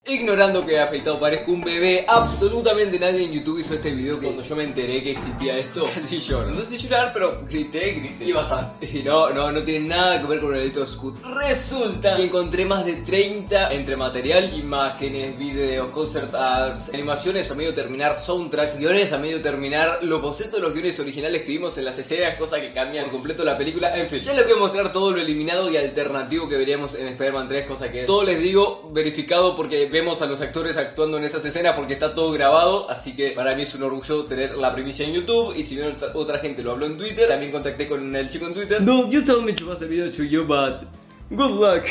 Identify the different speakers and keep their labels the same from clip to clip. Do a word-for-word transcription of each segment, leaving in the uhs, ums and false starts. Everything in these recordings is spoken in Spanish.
Speaker 1: Ignorando que afeitado parezco un bebé, absolutamente nadie en YouTube hizo este video. Cuando yo me enteré que existía esto, casi lloro. No sé llorar, pero grité, grité y bastante. Y no, no, no tiene nada que ver con el Editor Scoot. Resulta que encontré más de treinta entre material, imágenes, videos, concept arts, animaciones a medio terminar, soundtracks, guiones a medio terminar, los bocetos de los guiones originales que vimos en las escenas, cosas que cambian por completo la película. En fin, ya les voy a mostrar todo lo eliminado y alternativo que veríamos en Spider-Man tres, cosa que todo les digo verificado porque vemos a los actores actuando en esas escenas porque está todo grabado, así que para mí es un orgullo tener la primicia en YouTube. Y si bien otra, otra gente lo habló en Twitter, también contacté con el chico en Twitter. No, you told me to pass the video to you, but good luck.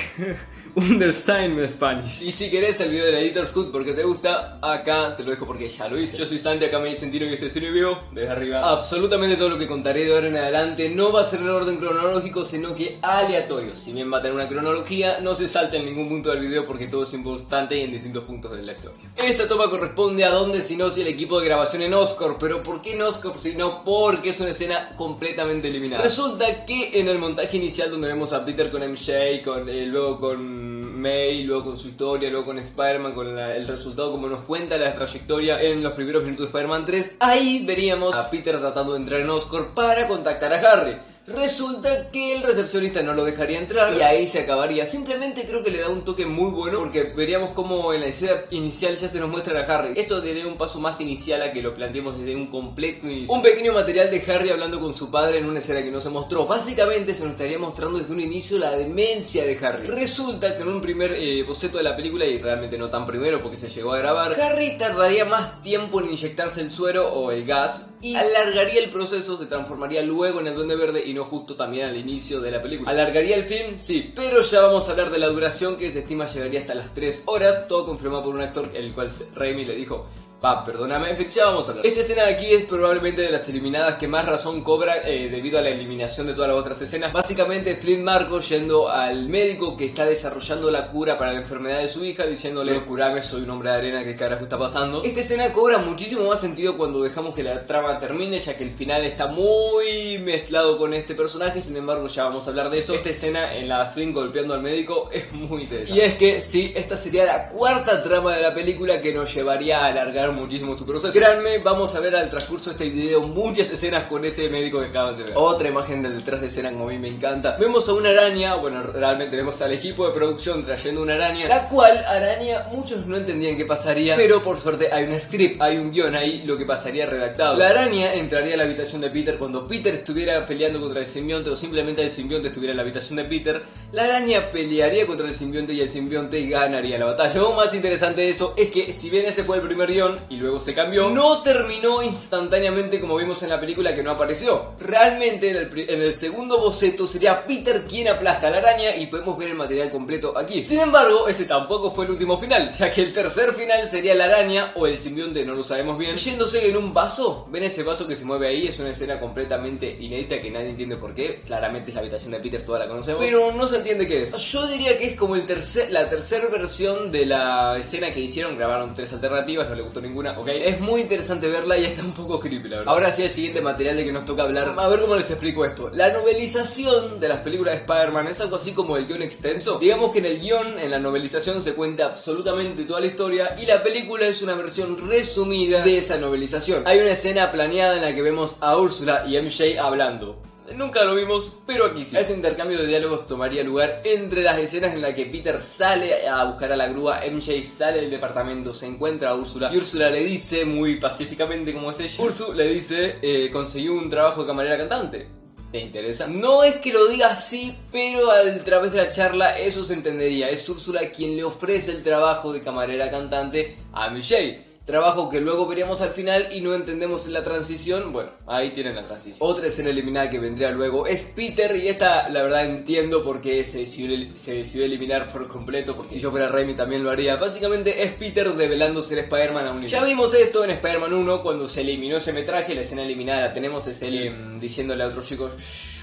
Speaker 1: Understand my Spanish. Y si querés el video del Editor Scoot porque te gusta, acá te lo dejo porque ya lo hice. Yo soy Santi, acá me dicen Tino y este es Tino y Vivo. Desde arriba, absolutamente todo lo que contaré de ahora en adelante no va a ser en orden cronológico, sino que aleatorio. Si bien va a tener una cronología, no se salta en ningún punto del video porque todo es importante y en distintos puntos de la historia. Esta toma corresponde a donde, si no, si el equipo de grabación en Oscorp. Pero ¿por qué en Oscorp? Si no, porque es una escena completamente eliminada. Resulta que en el montaje inicial donde vemos a Peter con M J, con, eh, luego con May, luego con su historia, luego con Spider-Man, con la, el resultado como nos cuenta la trayectoria en los primeros minutos de Spider-Man tres, ahí veríamos a Peter tratando de entrar en Oscorp para contactar a Harry. Resulta que el recepcionista no lo dejaría entrar y ahí se acabaría. Simplemente creo que le da un toque muy bueno porque veríamos como en la escena inicial ya se nos muestra a Harry. Esto daría un paso más inicial a que lo planteemos desde un completo inicio. Un pequeño material de Harry hablando con su padre en una escena que no se mostró. Básicamente se nos estaría mostrando desde un inicio la demencia de Harry. Resulta que en un primer eh, boceto de la película, y realmente no tan primero porque se llegó a grabar, Harry tardaría más tiempo en inyectarse el suero o el gas y alargaría el proceso, se transformaría luego en el Duende Verde y no justo también al inicio de la película. ¿Alargaría el film? Sí, pero ya vamos a hablar de la duración, que se estima llegaría hasta las tres horas, todo confirmado por un actor el cual Raimi le dijo: Pa, perdóname, en fin, ya vamos a hablar. Esta escena de aquí es probablemente de las eliminadas que más razón cobra eh, debido a la eliminación de todas las otras escenas. Básicamente Flint Marko yendo al médico que está desarrollando la cura para la enfermedad de su hija, diciéndole: no, curame, soy un hombre de arena, ¿qué carajo está pasando? Esta escena cobra muchísimo más sentido cuando dejamos que la trama termine, ya que el final está muy mezclado con este personaje. Sin embargo, ya vamos a hablar de eso. Esta escena en la Flint golpeando al médico es muy interesante. Y es que sí, esta sería la cuarta trama de la película que nos llevaría a alargar muchísimo su proceso. Créanme, vamos a ver al transcurso de este video muchas escenas con ese médico que acaban de ver. Otra imagen del detrás de escena como a mí me encanta. Vemos a una araña, bueno, realmente vemos al equipo de producción trayendo una araña, la cual araña muchos no entendían qué pasaría, pero por suerte hay un script, hay un guión ahí, lo que pasaría redactado. La araña entraría a la habitación de Peter cuando Peter estuviera peleando contra el simbionte, o simplemente el simbionte estuviera en la habitación de Peter. La araña pelearía contra el simbionte y el simbionte ganaría la batalla. Lo más interesante de eso es que si bien ese fue el primer guión y luego se cambió, no terminó instantáneamente como vimos en la película, que no apareció. Realmente en el, en el segundo boceto sería Peter quien aplasta a la araña y podemos ver el material completo aquí. Sin embargo, ese tampoco fue el último final, ya que el tercer final sería la araña o el simbionte, no lo sabemos bien, yéndose en un vaso. ¿Ven ese vaso que se mueve ahí? Es una escena completamente inédita que nadie entiende por qué. Claramente es la habitación de Peter, toda la conocemos, pero no se entiende qué es. Yo diría que es como el tercer, la tercera versión de la escena que hicieron. Grabaron tres alternativas, no le gustó ninguna, ok. Es muy interesante verla y está un poco creepy, la verdad. Ahora sí, el siguiente material de que nos toca hablar. A ver cómo les explico esto. La novelización de las películas de Spider-Man es algo así como el guión extenso. Digamos que en el guión, en la novelización, se cuenta absolutamente toda la historia y la película es una versión resumida de esa novelización. Hay una escena planeada en la que vemos a Úrsula y M J hablando. Nunca lo vimos, pero aquí sí. Este intercambio de diálogos tomaría lugar entre las escenas en las que Peter sale a buscar a la grúa, M J sale del departamento, se encuentra a Úrsula y Úrsula le dice, muy pacíficamente como es ella, Úrsula le dice, eh, conseguí un trabajo de camarera cantante. ¿Te interesa? No es que lo diga así, pero a través de la charla eso se entendería. Es Úrsula quien le ofrece el trabajo de camarera cantante a M J. Trabajo que luego veríamos al final y no entendemos la transición. Bueno, ahí tienen la transición. Otra escena eliminada que vendría luego es Peter, y esta la verdad entiendo por qué se decidió, se decidió eliminar por completo, porque si yo fuera Raimi también lo haría. Básicamente es Peter develando ser Spider-Man a un niño. Ya vimos esto en Spider-Man uno cuando se eliminó ese metraje. La escena eliminada la tenemos, es él eh, diciéndole a otros chicos: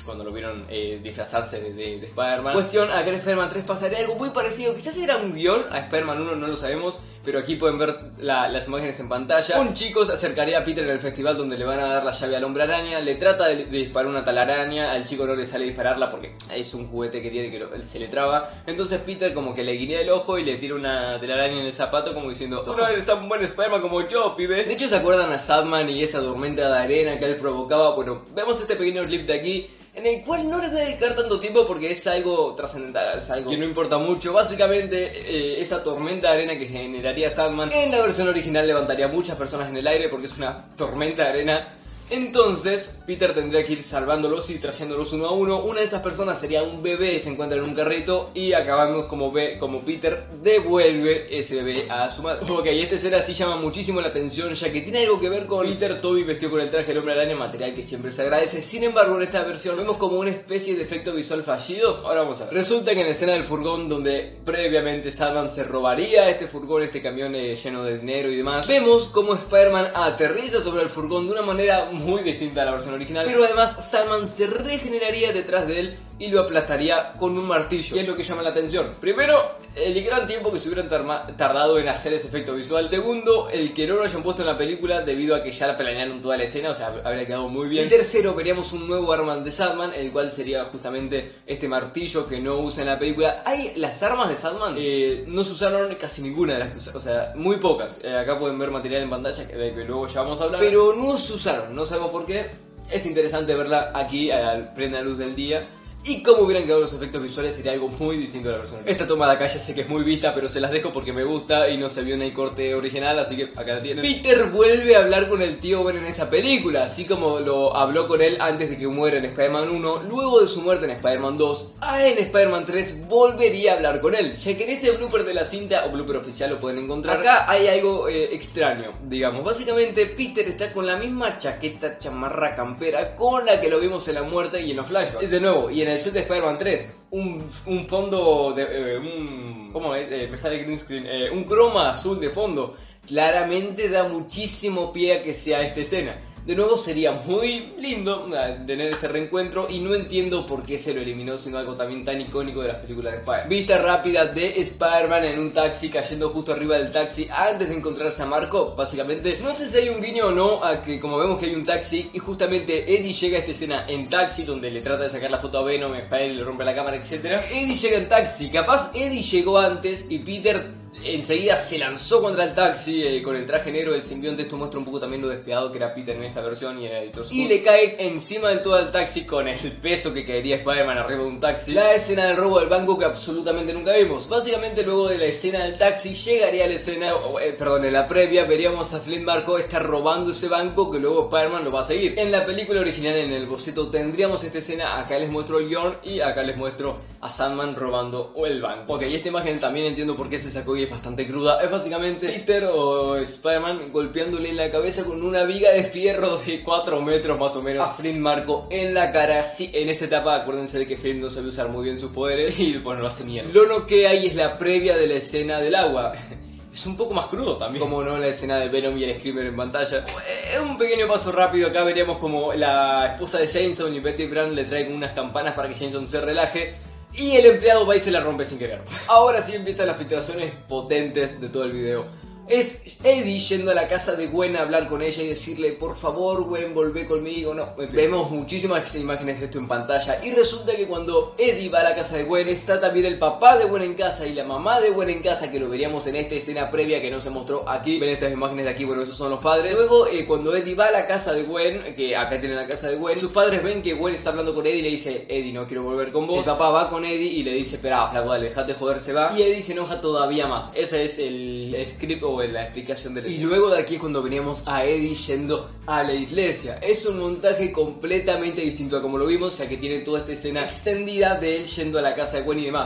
Speaker 1: cuando lo vieron eh, disfrazarse de, de, de Spider-Man. Cuestión, acá en Spider-Man tres pasaría algo muy parecido, quizás era un guión, a Spider-Man uno no lo sabemos, pero aquí pueden ver la, las imágenes en pantalla. Un chico se acercaría a Peter en el festival donde le van a dar la llave al hombre araña, le trata de, de disparar una telaraña, al chico no le sale dispararla porque es un juguete que tiene que lo, se le traba, entonces Peter como que le guiña el ojo y le tira una telaraña en el zapato como diciendo: tú no eres tan buen Spider-Man como yo, pibe. De hecho, ¿se acuerdan a Sandman y esa tormenta de arena que él provocaba? Bueno, vemos este pequeño clip de aquí, en el cual no le voy a dedicar tanto tiempo porque es algo trascendental, es algo que no importa mucho. Básicamente, eh, esa tormenta de arena que generaría Sandman en la versión original levantaría muchas personas en el aire porque es una tormenta de arena. Entonces, Peter tendría que ir salvándolos y trayéndolos uno a uno. Una de esas personas sería un bebé, se encuentra en un carrito y acabamos como, ve, como Peter devuelve ese bebé a su madre. Ok, esta escena sí llama muchísimo la atención, ya que tiene algo que ver con Peter. Toby vestido con el traje del hombre araña, material que siempre se agradece. Sin embargo, en esta versión vemos como una especie de efecto visual fallido. Ahora vamos a ver. Resulta que en la escena del furgón donde previamente Sandman se robaría este furgón, este camión eh, lleno de dinero y demás, vemos como Spider-Man aterriza sobre el furgón de una manera muy distinta a la versión original, pero además Sandman se regeneraría detrás de él y lo aplastaría con un martillo. ¿Qué es lo que llama la atención? Primero, el gran tiempo que se hubieran tardado en hacer ese efecto visual. Segundo, el que no lo hayan puesto en la película debido a que ya la planearon toda la escena, o sea, habría quedado muy bien. Y tercero, veríamos un nuevo arma de Sandman, el cual sería justamente este martillo que no usa en la película. Hay las armas de Sandman, eh, no se usaron casi ninguna de las que usaron, o sea, muy pocas. Eh, acá pueden ver material en pantalla que, de que luego ya vamos a hablar, pero no se usaron, no sabemos por qué. Es interesante verla aquí a la plena luz del día. Y cómo hubieran quedado los efectos visuales sería algo muy distinto a la versión original. Esta toma de acá ya sé que es muy vista, pero se las dejo porque me gusta y no se vio en el corte original, así que acá la tienen. Peter vuelve a hablar con el tío Ben en esta película, así como lo habló con él antes de que muera en Spider-Man uno, luego de su muerte en Spider-Man dos, ah, en Spider-Man tres volvería a hablar con él, ya que en este blooper de la cinta, o blooper oficial lo pueden encontrar, acá hay algo eh, extraño, digamos. Básicamente Peter está con la misma chaqueta, chamarra, campera con la que lo vimos en la muerte y en los flashbacks. De nuevo, y en el set de Spider-Man tres, un, un fondo de... Eh, un, ¿cómo es? Eh, me sale green screen. Eh, un croma azul de fondo. Claramente da muchísimo pie a que sea esta escena. De nuevo sería muy lindo tener ese reencuentro y no entiendo por qué se lo eliminó siendo algo también tan icónico de las películas de Spider-Man. Vista rápida de Spider-Man en un taxi cayendo justo arriba del taxi antes de encontrarse a Marco. Básicamente, no sé si hay un guiño o no a que como vemos que hay un taxi y justamente Eddie llega a esta escena en taxi donde le trata de sacar la foto a Venom, Spider le rompe la cámara, etcétera. Eddie llega en taxi, capaz Eddie llegó antes y Peter enseguida se lanzó contra el taxi eh, con el traje negro del simbionte. Esto muestra un poco también lo despiadado que era Peter en esta versión y en el editor. Y le cae encima del todo al taxi con el peso que caería Spider-Man arriba de un taxi. La escena del robo del banco que absolutamente nunca vimos. Básicamente luego de la escena del taxi llegaría a la escena, oh, eh, perdón, en la previa veríamos a Flint Marko estar robando ese banco que luego Spider-Man lo va a seguir. En la película original, en el boceto, tendríamos esta escena. Acá les muestro el guión y acá les muestro a Sandman robando el banco. Ok, y esta imagen también entiendo por qué se sacó y es bastante cruda. Es básicamente Peter o Spider-Man golpeándole en la cabeza con una viga de fierro de cuatro metros más o menos a Flint Marko en la cara. Sí, en esta etapa acuérdense de que Flint no sabe usar muy bien sus poderes y bueno, lo hace mierda. Lo que hay es la previa de la escena del agua. Es un poco más crudo también, como no la escena de Venom y el Screamer en pantalla. Es un pequeño paso rápido. Acá veríamos como la esposa de Jameson y Betty Brant le traen unas campanas para que Jameson se relaje y el empleado va y se la rompe sin querer. Ahora sí empiezan las filtraciones potentes de todo el video. Es Eddie yendo a la casa de Gwen a hablar con ella y decirle: por favor, Gwen, volvé conmigo. No, vemos muchísimas imágenes de esto en pantalla y resulta que cuando Eddie va a la casa de Gwen está también el papá de Gwen en casa y la mamá de Gwen en casa, que lo veríamos en esta escena previa que no se mostró aquí. Ven estas imágenes de aquí, bueno, esos son los padres. Luego eh, cuando Eddie va a la casa de Gwen, que acá tienen la casa de Gwen, sus padres ven que Gwen está hablando con Eddie y le dice: Eddie, no quiero volver con vos. El papá va con Eddie y le dice: espera, flaco, dale, dejate joder, se va. Y Eddie se enoja todavía más. Ese es el script o la explicación de la escena. Y luego de aquí es cuando veníamos a Eddie yendo a la iglesia. Es un montaje completamente distinto a como lo vimos, ya que tiene toda esta escena extendida de él yendo a la casa de Gwen y demás.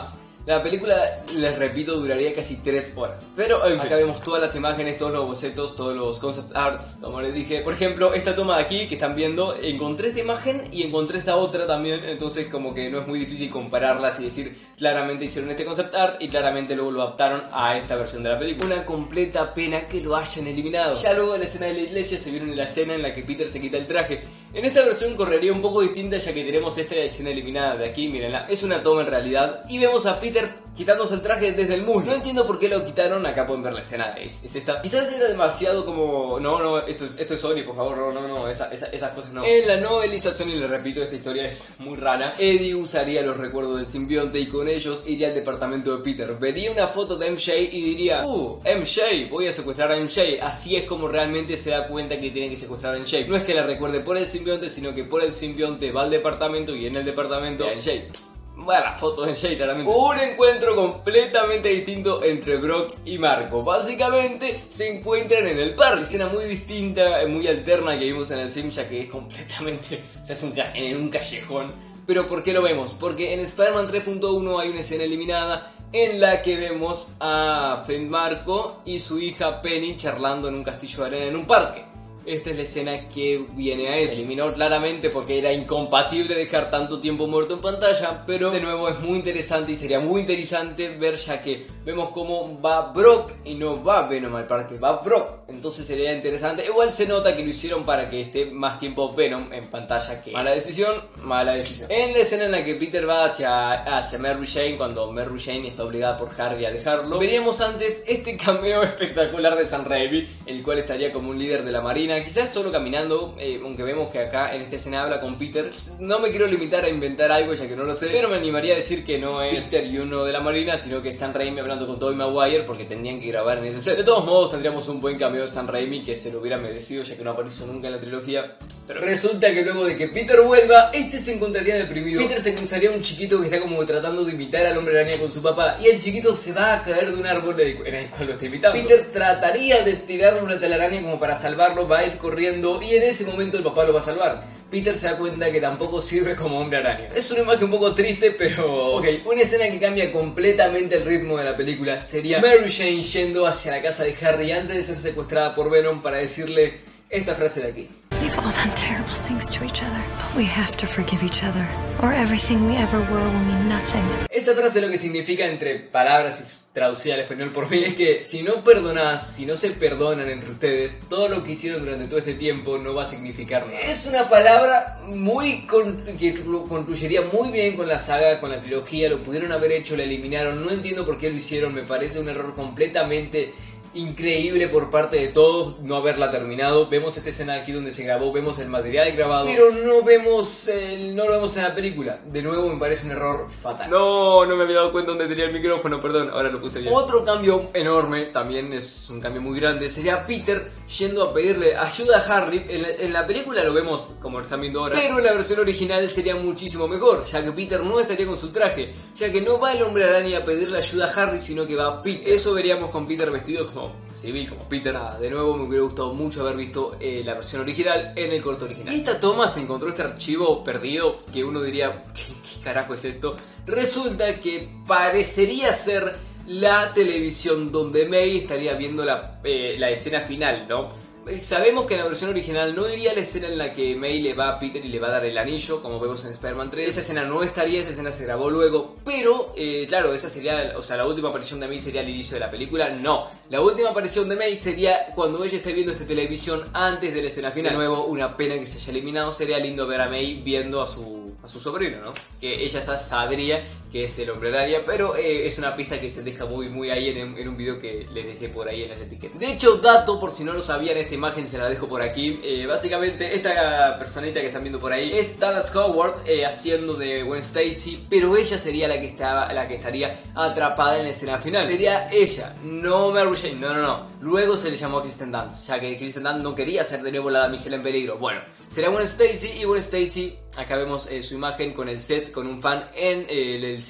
Speaker 1: la película, les repito, duraría casi tres horas. Pero en fin, acá vemos todas las imágenes, todos los bocetos, todos los concept arts, como les dije. Por ejemplo, esta toma de aquí que están viendo, encontré esta imagen y encontré esta otra también. Entonces como que no es muy difícil compararlas y decir claramente hicieron este concept art y claramente luego lo adaptaron a esta versión de la película. Una completa pena que lo hayan eliminado. Ya luego de la escena de la iglesia se vieron en la escena en la que Peter se quita el traje. En esta versión correría un poco distinta, ya que tenemos esta escena eliminada de aquí, mírenla. Es una toma en realidad y vemos a Peter quitándose el traje desde el muslo. No entiendo por qué lo quitaron. Acá pueden ver la escena, es, es esta. Quizás era demasiado como... No, no, esto es, esto es Sony, por favor, no, no, no, esa, esa, esas cosas no. En la novelización, y les repito, esta historia es muy rara, Eddie usaría los recuerdos del simbionte y con ellos iría al departamento de Peter. Vería una foto de M J y diría: Uh, M J, voy a secuestrar a M J. Así es como realmente se da cuenta que tiene que secuestrar a M J. No es que la recuerde por el simbionte, sino que por el simbionte va al departamento y en el departamento a M J. Bueno, la foto de M J claramente. Un encuentro completamente distinto entre Brock y Marco. Básicamente se encuentran en el parque. Escena muy distinta, muy alterna que vimos en el film, ya que es completamente... se hace un en un callejón. Pero ¿por qué lo vemos? Porque en Spider-Man tres punto uno hay una escena eliminada en la que vemos a Friend Marco y su hija Penny charlando en un castillo de arena en un parque. Esta es la escena que viene a eso. Se eliminó claramente porque era incompatible dejar tanto tiempo muerto en pantalla, pero de nuevo es muy interesante y sería muy interesante ver, ya que vemos cómo va Brock y no va Venom al parque, va Brock. Entonces sería interesante. Igual se nota que lo hicieron para que esté más tiempo Venom en pantalla. Que mala decisión, mala decisión. En la escena en la que Peter va hacia, hacia Mary Jane, cuando Mary Jane está obligada por Harry a dejarlo, veríamos antes este cameo espectacular de Sam Raimi, el cual estaría como un líder de la marina. Quizás solo caminando, eh, aunque vemos que acá en esta escena habla con Peter. No me quiero limitar a inventar algo, ya que no lo sé, pero me animaría a decir que no es Peter y uno de la marina, sino que es Sam Raimi hablando con Tobey Maguire, porque tendrían que grabar en ese set. De todos modos, tendríamos un buen cameo de Sam Raimi que se lo hubiera merecido, ya que no apareció nunca en la trilogía. Pero resulta que luego de que Peter vuelva, este se encontraría deprimido. Peter se cruzaría a un chiquito que está como tratando de imitar al Hombre Araña con su papá, y el chiquito se va a caer de un árbol en el cual lo está imitando. Peter trataría de tirarle una telaraña como para salvarlo, va a ir corriendo y en ese momento el papá lo va a salvar. Peter se da cuenta que tampoco sirve como Hombre Araña. Es una imagen un poco triste, pero... Ok, una escena que cambia completamente el ritmo de la película sería Mary Jane yendo hacia la casa de Harry antes de ser secuestrada por Venom para decirle esta frase de aquí:
Speaker 2: We've all done terrible things to each other, but we have to forgive each other, or everything we ever were will mean nothing.
Speaker 1: Esa frase lo que significa, entre palabras y traducida al español por mí, es que si no perdonás, si no se perdonan entre ustedes, todo lo que hicieron durante todo este tiempo no va a significar nada. Es una palabra muy con, que concluiría muy bien con la saga, con la trilogía. Lo pudieron haber hecho, la eliminaron. No entiendo por qué lo hicieron. Me parece un error completamente increíble por parte de todos no haberla terminado. Vemos esta escena aquí donde se grabó, vemos el material grabado, pero no vemos el, no lo vemos en la película. De nuevo me parece un error fatal. No, no me había dado cuenta dónde tenía el micrófono, perdón, ahora lo puse bien. Otro cambio enorme, también es un cambio muy grande, sería Peter yendo a pedirle ayuda a Harry. En la, en la película lo vemos como lo están viendo ahora, pero en la versión original sería muchísimo mejor, ya que Peter no estaría con su traje, ya que no va el Hombre Araña a pedirle ayuda a Harry, sino que va Peter. Eso veríamos con Peter vestido como civil, como Peter. Nada, de nuevo me hubiera gustado mucho haber visto eh, la versión original en el corto original. Esta toma se encontró este archivo perdido que uno diría, ¿qué, qué carajo es esto? Resulta que parecería ser la televisión donde May estaría viendo la, eh, la escena final, ¿no? Sabemos que en la versión original no iría la escena en la que May le va a Peter y le va a dar el anillo, como vemos en Spider-Man tres. Esa escena no estaría, esa escena se grabó luego. Pero, eh, claro, esa sería, o sea, la última aparición de May sería el inicio de la película. No, la última aparición de May sería cuando ella esté viendo esta televisión antes de la escena final. De nuevo, una pena que se haya eliminado. Sería lindo ver a May viendo a su, a su sobrino, ¿no? Que ella sabría que es el Hombre Araña, pero eh, es una pista que se deja muy, muy ahí en, en un video que les dejé por ahí en las etiquetas. De hecho, dato, por si no lo sabían, esta imagen se la dejo por aquí. Eh, básicamente, esta personita que están viendo por ahí es Dallas Howard eh, haciendo de Gwen Stacy, pero ella sería la que estaba, la que estaría atrapada en la escena final. Sería ella, no Mary Jane, no, no, no. Luego se le llamó a Kristen Dunst, ya que Kristen Dunst no quería ser de nuevo la damisela en peligro. Bueno, será Gwen Stacy y Gwen Stacy. Acá vemos eh, su imagen con el set, con un fan en eh, el set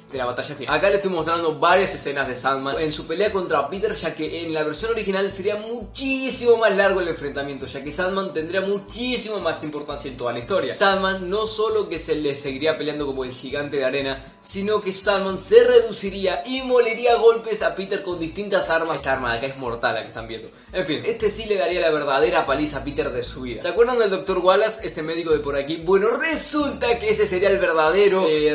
Speaker 1: de la batalla final. Acá le estoy mostrando varias escenas de Sandman en su pelea contra Peter, ya que en la versión original sería muchísimo más largo el enfrentamiento, ya que Sandman tendría muchísimo más importancia en toda la historia. Sandman no solo que se le seguiría peleando como el gigante de arena, sino que Sandman se reduciría y molería a golpes a Peter con distintas armas. Esta arma de acá es mortal, la que están viendo. En fin, este sí le daría la verdadera paliza a Peter de su vida. ¿Se acuerdan del doctor Wallace, este médico de por aquí? Bueno, resulta que ese sería el verdadero eh,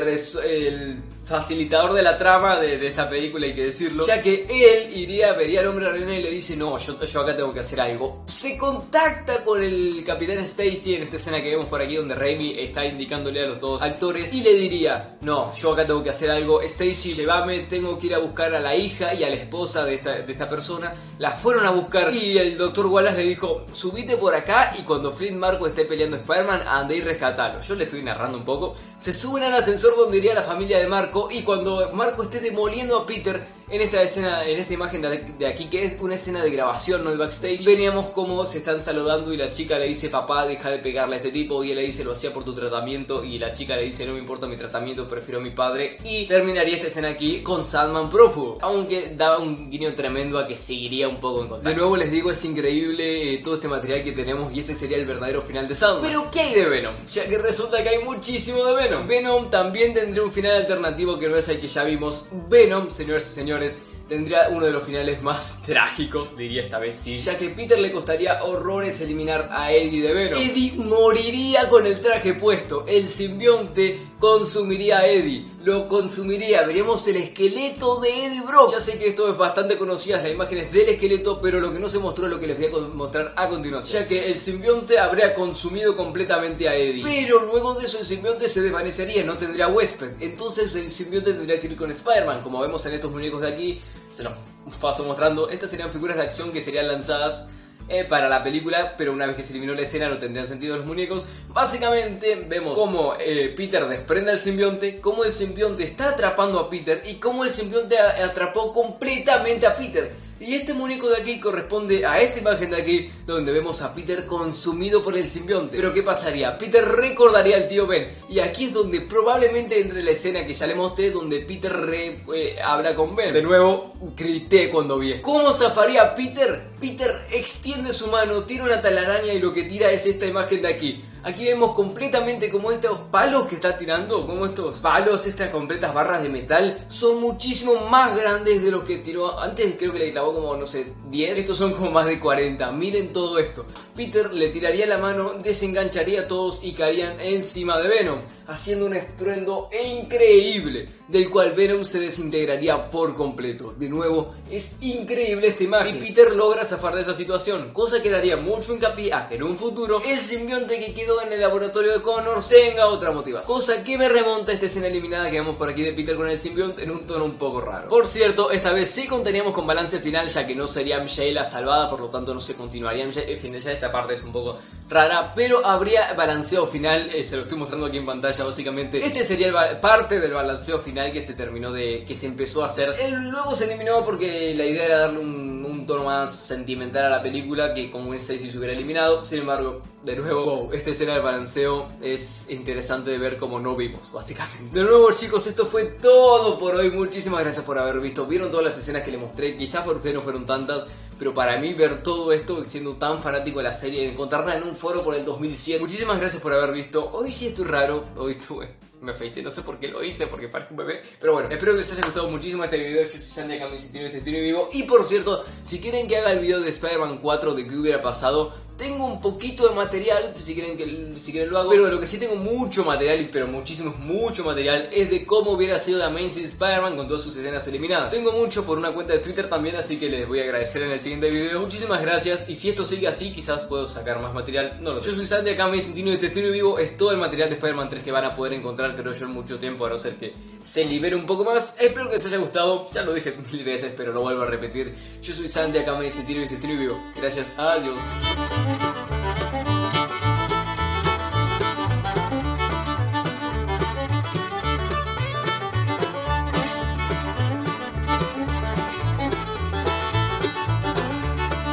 Speaker 1: el facilitador de la trama de, de esta película, hay que decirlo, ya que él iría, vería al hombre arena y le dice: no, yo, yo acá tengo que hacer algo. Se contacta con el capitán Stacy en esta escena que vemos por aquí, donde Raimi está indicándole a los dos actores y le diría: no, yo acá tengo que hacer algo, Stacy, llévame, tengo que ir a buscar a la hija y a la esposa de esta, de esta persona. Las fueron a buscar y el doctor Wallace le dijo: subite por acá y cuando Flint Marko esté peleando a Spider-Man, ande y rescatalo. Yo le estoy narrando un poco. Se suben al ascensor donde iría la familia de Marko, y cuando Marko esté demoliendo a Peter en esta escena, en esta imagen de aquí, que es una escena de grabación, no de backstage, veníamos cómo se están saludando y la chica le dice: papá, deja de pegarle a este tipo, y él le dice: lo hacía por tu tratamiento, y la chica le dice: no me importa mi tratamiento, prefiero a mi padre. Y terminaría esta escena aquí con Sandman prófugo, aunque daba un guiño tremendo a que seguiría un poco en contacto. De nuevo les digo, es increíble eh, todo este material que tenemos, y ese sería el verdadero final de Sandman. Pero ¿qué hay de Venom? Ya que resulta que hay muchísimo de Venom. Venom también tendría un final alternativo que no es el que ya vimos. Venom, señores y señores, tendría uno de los finales más trágicos, diría esta vez sí, ya que Peter le costaría horrores eliminar a Eddie de Venom. Eddie moriría con el traje puesto, el simbionte consumiría a Eddie, lo consumiría, veríamos el esqueleto de Eddie Brock. Ya sé que esto es bastante conocidas las imágenes del esqueleto, pero lo que no se mostró es lo que les voy a mostrar a continuación, ya que el simbionte habría consumido completamente a Eddie, pero luego de eso el simbionte se desvanecería, no tendría huésped, entonces el simbionte tendría que ir con Spider-Man, como vemos en estos muñecos de aquí. Se los paso mostrando. Estas serían figuras de acción que serían lanzadas eh, para la película, pero una vez que se eliminó la escena no tendrían sentido los muñecos. Básicamente vemos cómo eh, Peter desprende al simbionte, cómo el simbionte está atrapando a Peter y cómo el simbionte atrapó completamente a Peter. Y este muñeco de aquí corresponde a esta imagen de aquí, donde vemos a Peter consumido por el simbionte. Pero ¿qué pasaría? Peter recordaría al tío Ben, y aquí es donde probablemente entre la escena que ya le mostré, donde Peter re, eh, habla con Ben. De nuevo, grité cuando vi. ¿Cómo zafaría Peter? Peter extiende su mano, tira una telaraña y lo que tira es esta imagen de aquí. Aquí vemos completamente como estos palos que está tirando, como estos palos, estas completas barras de metal, son muchísimo más grandes de los que tiró antes. Creo que le clavó como, no sé, diez. Estos son como más de cuarenta. Miren todo esto. Peter le tiraría la mano, desengancharía a todos y caerían encima de Venom, haciendo un estruendo increíble, del cual Venom se desintegraría por completo. De nuevo, es increíble esta imagen. Y Peter logra zafar de esa situación, cosa que daría mucho hincapié a que en un futuro el simbionte que quedó en el laboratorio de Connor tenga otra motivación. Cosa que me remonta a esta escena eliminada que vemos por aquí de Peter con el simbionte en un tono un poco raro. Por cierto, esta vez sí contaríamos con balance final, ya que no sería M J la salvada, por lo tanto no se continuaría M J. El final ya de esta parte es un poco rara, pero habría balanceo final, eh, se lo estoy mostrando aquí en pantalla básicamente. Este sería el parte del balanceo final que se terminó de, que se empezó a hacer. Él luego se eliminó porque la idea era darle un, un tono más sentimental a la película, que como Gwen Stacy se hubiera eliminado. Sin embargo, de nuevo, wow, esta escena de balanceo es interesante de ver como no vimos, básicamente. De nuevo, chicos, esto fue todo por hoy. Muchísimas gracias por haber visto. Vieron todas las escenas que les mostré, quizás por ustedes no fueron tantas, pero para mí ver todo esto, siendo tan fanático de la serie, y encontrarla en un foro por el dos mil siete. Muchísimas gracias por haber visto. Hoy sí estoy raro, hoy tuve... me afeité, no sé por qué lo hice, porque parezco un bebé. Pero bueno, espero que les haya gustado muchísimo este video. Yo soy Sandy, acá me sentí en este stream vivo. Y por cierto, si quieren que haga el video de Spider-Man cuatro, de qué hubiera pasado, tengo un poquito de material, si quieren que si quieren lo hago. Pero lo que sí tengo mucho material, pero muchísimo, mucho material, es de cómo hubiera sido The Amazing Spider-Man con todas sus escenas eliminadas. Tengo mucho por una cuenta de Twitter también, así que les voy a agradecer en el siguiente video. Muchísimas gracias, y si esto sigue así, quizás puedo sacar más material, no lo sé. Yo soy Sandy, acá me sentí en este stream vivo. Es todo el material de Spider-Man tres que van a poder encontrar, creo yo, en mucho tiempo, a no ser que se libere un poco más. Espero que les haya gustado, ya lo dije mil veces, pero lo vuelvo a repetir. Yo soy Sandy, acá me sentí en este stream vivo. Gracias, adiós.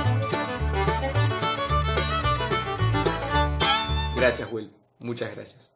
Speaker 1: Gracias, Will. Muchas gracias.